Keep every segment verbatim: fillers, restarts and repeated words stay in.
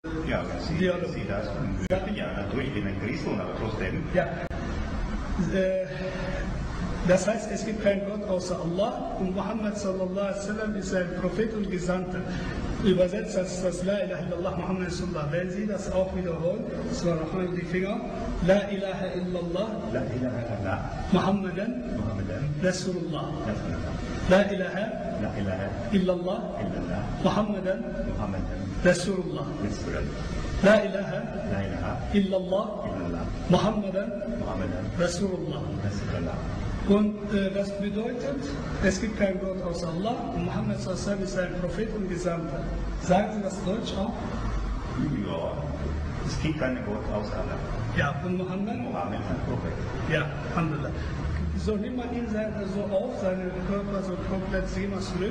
Ja, Sie, Sie das ja, natürlich, ich bin ein Christ, aber trotzdem. Ja. Äh, das heißt, es gibt keinen Gott außer Allah und Muhammad sallallahu alaihi wasallam ist ein Prophet und Gesandter. Übersetzt als das La ilaha illallah Muhammad sallallahu. Wenn Sie das auch wiederholen, das war nochmal die Finger, La ilaha illallah La ilaha illallah Muhammadan Muhammadan Rasulullah. Rasulullah. La ilaha La ilaha illallah illallah Muhammadan Muhammadan Rasulullah. Rasulullah. La ilaha La ilaha illallah illallah Muhammadan Muhammadan Rasulullah. Rasulullah. Und äh, das bedeutet, es gibt keinen Gott außer Allah und Muhammad sallallahu alaihi wasallam ist ein Prophet und Gesandter. Sagen Sie das Deutsch auch? Ja, es gibt keinen Gott außer Allah. Ja, und Muhammad? Muhammad ist ein Prophet. Ja, Alhamdulillah. So nimmt man ihn so auf, seinen Körper so komplett sehen wir zurück.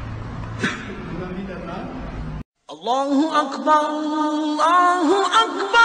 Und dann wieder nach. Allahu Akbar, Allahu Akbar.